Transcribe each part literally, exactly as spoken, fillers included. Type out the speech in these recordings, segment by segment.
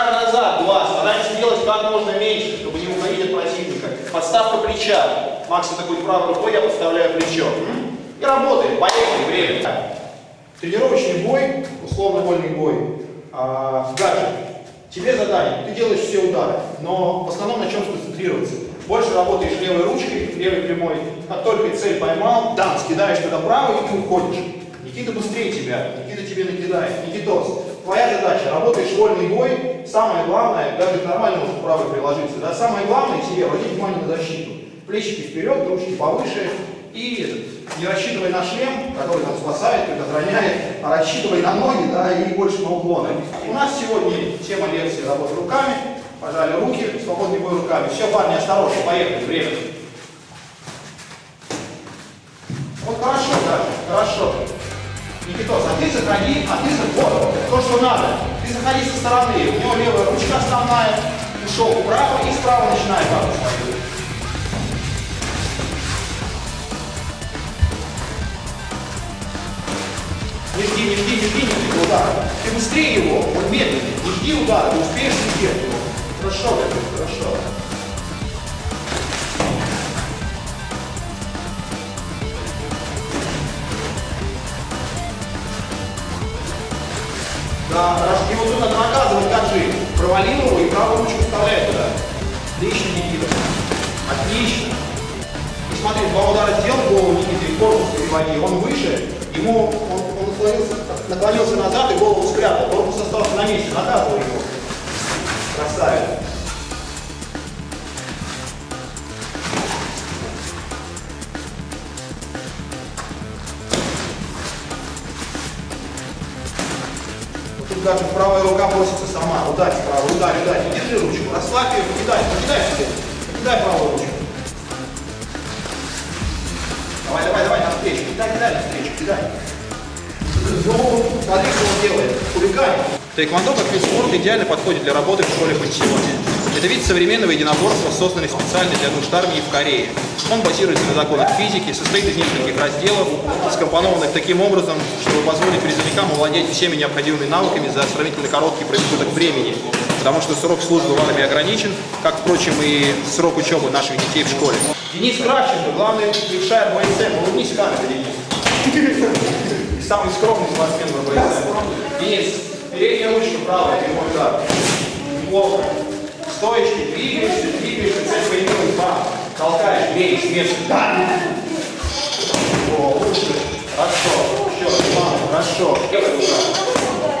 Шаг назад, два. Стараемся делать как можно меньше, чтобы не уходить от противника. Подставка плеча. Макс атакует правой рукой, я подставляю плечо. И работаем. Поехали, время. Тренировочный бой, условно-вольный бой. А, гаджет. Тебе задание, ты делаешь все удары, но в основном на чем сконцентрироваться? Больше работаешь левой ручкой, левой прямой, как только цель поймал, там, скидаешь туда правой и уходишь. Никита быстрее тебя, Никита тебе накидает, Никитос. Твоя задача, работаешь вольный бой, самое главное, даже нормально может правой приложиться, да, самое главное тебе обратить внимание на защиту. Плечики вперед, ручки повыше и не рассчитывай на шлем, который там спасает, предохраняет, а рассчитывай на ноги, да, и больше на уклоны. У нас сегодня тема лекции работы руками, пожали руки, свободный бой руками. Все, парни, осторожно, поехали, время. Вот хорошо, да, хорошо. Никитос, а ты заходи, а ты заходи, вот, то, что надо. Ты заходи со стороны, у него левая ручка основная, ушел вправо и справа начинает как свою. Не жди, не жди, не жди, не жди удара. Ты быстрее его, он медленнее. Не жди удара, ты успеешь сделать его. Хорошо, такой, хорошо. Да, хорошо. Его тут надо наказывать, как же. Провалил его и правую ручку вставляет туда. Отлично, Никита. Отлично. И смотри, два удара сделал, голову Никиты, корпус переводи, он выше, ему, он, он наклонился, наклонился назад и голову спрятал, корпус остался на месте, наказывал его. Красавец. Вот тут даже правая рука просится сама, ударь правой, ударь, ударь, не держи ручку, расслабь ее, покидай, покидай себе, покидай правую ручку. Давай, давай, давай, навстречу. Кидай, кидай, навстречу, кидай. Ну, смотри, что он делает. Хулиганит. Таэквондо как вид спорта идеально подходит для работы в школе пансионе. Это вид современного единоборства, созданный специально для нужд армии в Корее. Он базируется на законах физики, состоит из нескольких разделов, скомпонованных таким образом, чтобы позволить призывникам овладеть всеми необходимыми навыками за сравнительно короткий промежуток времени. Потому что срок службы в армии ограничен, как, впрочем, и срок учебы наших детей в школе. Денис Кравченко, главный левшая в БСМ. Улыбнись в камеру, Денис. И самый скромный спортсмен в БСМ. Денис, передняя ручка правая, прямой удар. Неплохо. Стоечки, двигаешься, двигаешься, цель появилась, бам. Толкаешь, бей, с места. Да. О, лучше. Хорошо. Еще раз, бам, хорошо. Левая рука.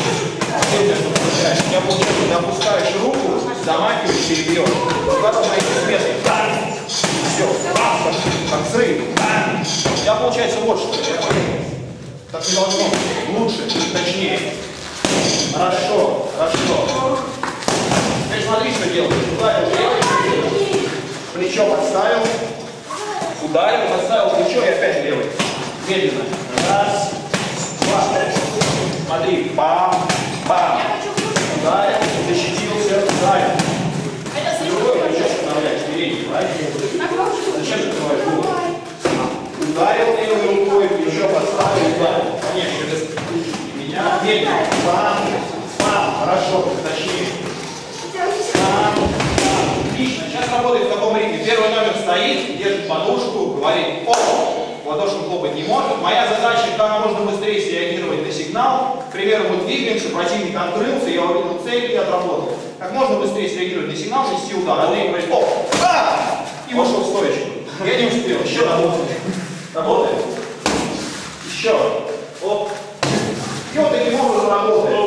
Ты опускаешь, ты опускаешь руку, замахиваешь, перебьешь. Рука должна идти с места. Все, как взрыв. У тебя получается вот что. Так не должно быть. Лучше, точнее. Хорошо, хорошо. Теперь смотри, что делаешь. Ударил левой, плечо подставил. Ударил, подставил плечо и опять левой. Медленно. Раз, два. Смотри, бам, бам. Ударил, защитился, ударил. Другое плечо вставляешь, передний, правильно? Зачем ты открываешь голову? Ударил левой рукой, плечо подставил, ударил. Конечно, без меня. Медленно. Бам, бам. Хорошо, точнее. Бам, бам. Отлично. Сейчас работает в таком ритме. Первый номер стоит, держит подушку, говорит: о! В ладошку хлопать не может. Моя задача, как можно быстрее среагировать на сигнал. К примеру, мы двигаемся, противник открылся, я увидел цель и отработал. Как можно быстрее среагировать на сигнал, нанести удар. Андрей говорит: оп! А! И вошел в стоечку. Я не успел. Еще работаем. Работаем. Еще. Оп. И вот таким образом работаем.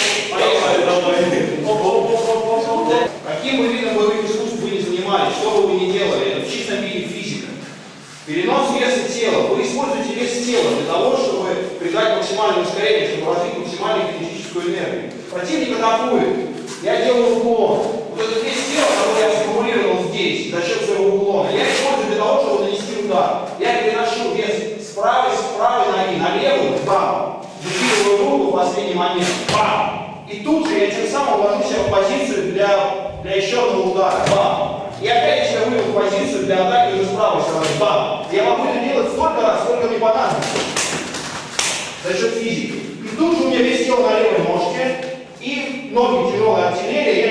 Каким бы видом боевых искусств вы не занимались, что бы вы ни делали, это в чистом виде физика. Перенос веса тела. Вы используете вес тела для того, чтобы придать максимальное ускорение, чтобы развить максимальную кинетическую энергию. Противник атакует. Я делаю уклон. Вот этот вес тела, который я сформулировал здесь, за счет своего уклона, я использую для того, чтобы нанести удар. Я переношу вес с правой, с правой ноги на левую, бам. Закидываю руку в последний момент, бам. И тут же я тем самым ввожу себя в позицию для, для еще одного удара, бам. И опять я себя вывел в позицию для атаки уже с правой стороны, бам. Я могу это делать столько раз, сколько мне понадобится. За счет физики. И тут же у меня вес тела на левой ножке, и ноги тяжелой артиллерии, я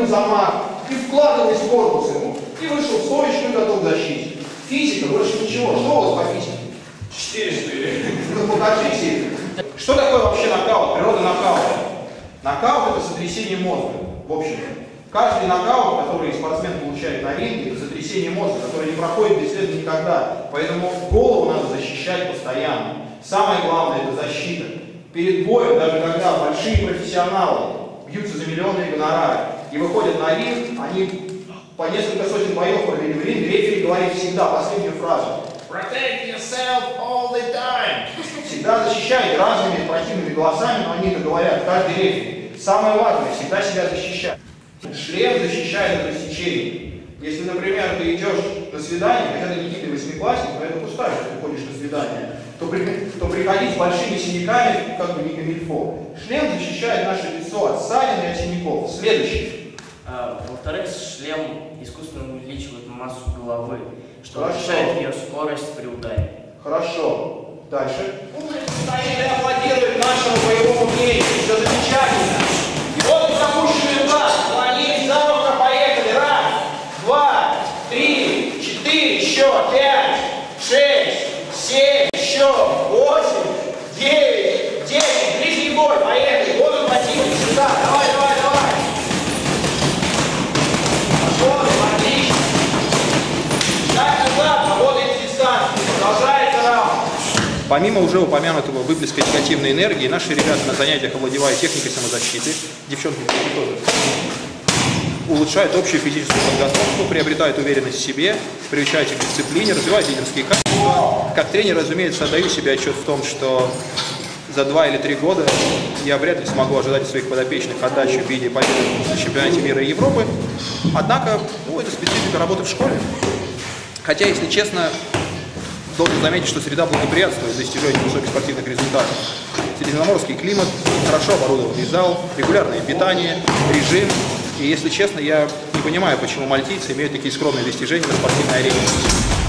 замах, и вкладываясь корпусом, и вышел в стоечку и готов к защите. Физика, больше ничего. Что у вас по физике? четыре. Ну покажите. Что такое вообще нокаут? Природа нокаута. Нокаут — это сотрясение мозга. В общем, каждый нокаут, который спортсмен получает на ринге, это сотрясение мозга, которое не проходит бесследно никогда. Поэтому голову надо защищать постоянно. Самое главное — это защита. Перед боем, даже когда большие профессионалы бьются за миллионные гонорары и выходят на ринг, они по несколько сотен боев провели в ринге, рефери говорит всегда последнюю фразу: Protect yourself all the time. Всегда защищайте разными противными голосами, но они это говорят, каждый рефери. Самое важное — всегда себя защищать. Шлем защищает от рассечений. Если, например, ты идешь на свидание, хотя ты не гибкий восьмиклассник, но это пустая, что ты ходишь на свидание, то, при, то приходить с большими синяками как бы не камильфо. Шлем защищает наше лицо от ссадин и от синяков. Следующий. А, во-вторых, шлем искусственно увеличивает массу головы, что Хорошо. повышает ее скорость при ударе. Хорошо. Дальше. Стоит и аплодирует нашему боевому мнению. Все замечательно. И вот запущенный удар. Молодец, завтра поехали. Раз, два, три, четыре, еще пять, шесть, семь, еще восемь, девять, десять. Ближний бой. Поехали. Вот он, Василий. Сюда. Давай, давай, давай. Пошел, отлично. Шаг назад, работайте дистанцию. Продолжается раунд. Помимо уже упомянутого выплеска негативной энергии, наши ребята на занятиях овладевают техникой самозащиты, девчонки тоже, улучшают общую физическую подготовку, приобретают уверенность в себе, приучают их к дисциплине, развивают лидерские качества. Как тренер, разумеется, отдаю себе отчет в том, что за два или три года я вряд ли смогу ожидать от своих подопечных отдачи в виде победы на чемпионате мира и Европы. Однако, ну, это специфика работы в школе. Хотя, если честно, должен заметить, что среда благоприятствует достижению высоких спортивных результатов. Средиземноморский климат, хорошо оборудованный зал, регулярное питание, режим. И, если честно, я не понимаю, почему мальтийцы имеют такие скромные достижения на спортивной арене.